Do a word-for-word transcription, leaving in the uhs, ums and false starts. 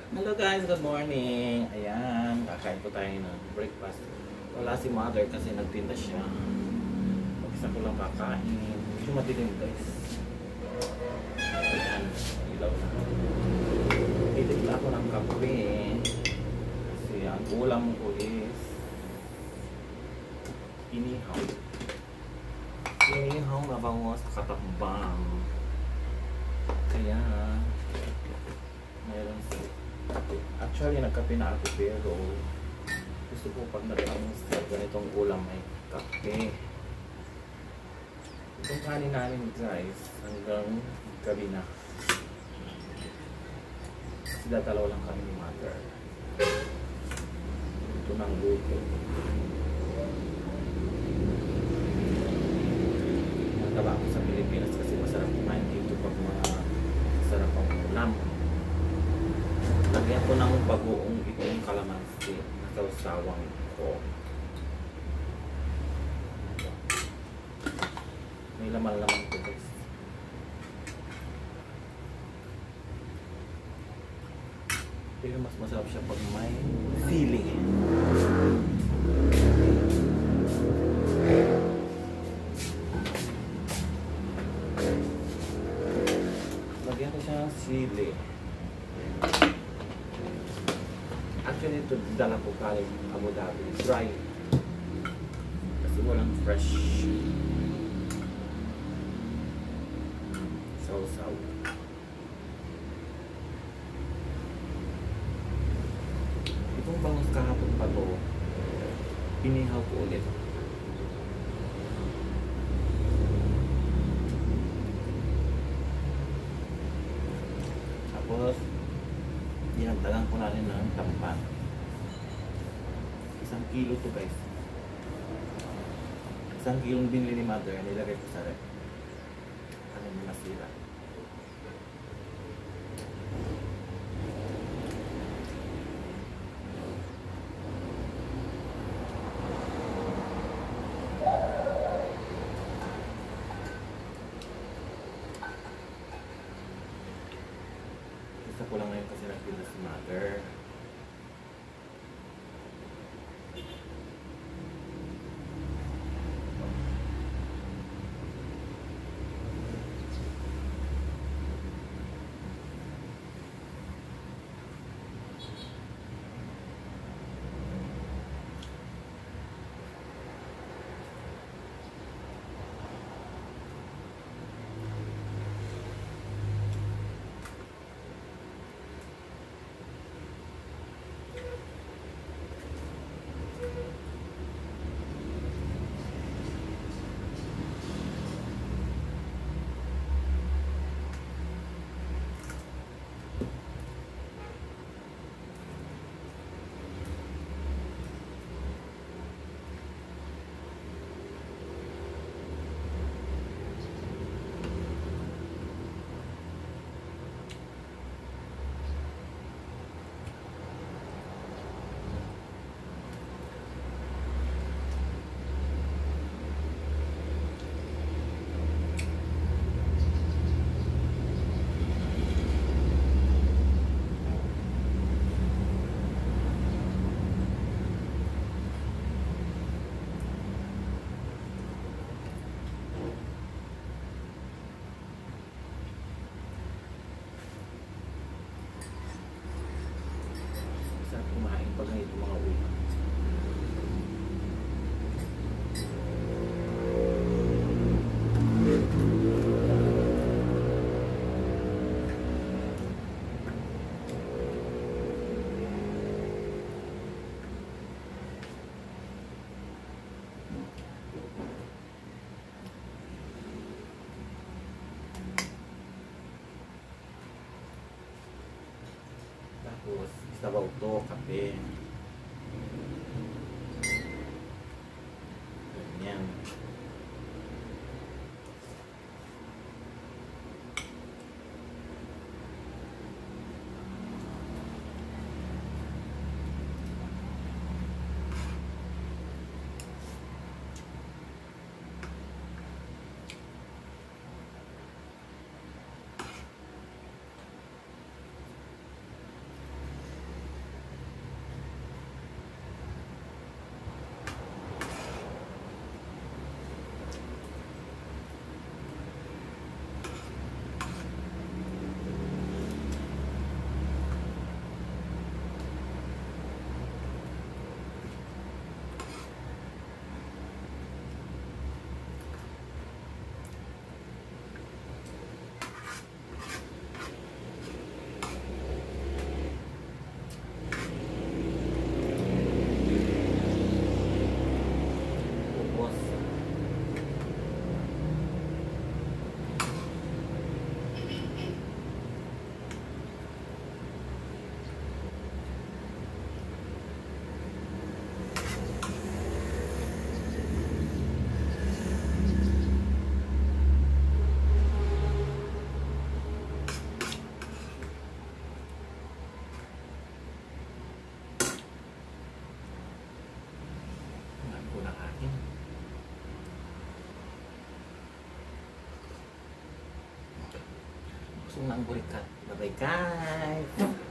Hello guys, good morning. Ayan, kakain po tayo ng breakfast. Wala si mother kasi nagtinda siya. Mag-isa ko lang kakain. Medyo madilim guys. Ayan, ilaw na. Itigla ako ng kape. Kasi ang ulam ko is inihaw. Inihaw na bango sa katambang. Kaya meron si actually nagkape na ako pero gusto ko pag nag-amusal ganitong ulam may kape. Itong kanin namin guys hanggang gabi na kasi dadalaw lang kami ni mother. Ito ng luto nataba ako sa Pilipinas kasi masarap kumain dito pag mga masarap ang ulam. Lagyan ko ng bagoong itong kalamansi na sausawang ko. May laman-laman ko guys. Pero mas masarap siya pag may sili. Lagyan ko siya ng sili. Actually, ito dala ko galing Abu Dhabi. Dry. Kasi walang fresh. Sausaw. Itong bangus kahapon pa to, pinihaw ko ulit. Tapos, dinagdagan ko na rin ng tampan. Isang kilo to guys. Isang kilong binili ni mother, nilagay ko sa rep. Ano yung masira. Isa ko lang ngayon kasi nagpila si mother. Kumain pag ganito mga ulam. Tapos isabaw to, kape. Ganyan. ko nakain. Gusto mo na ang burikat. Bye-bye guys!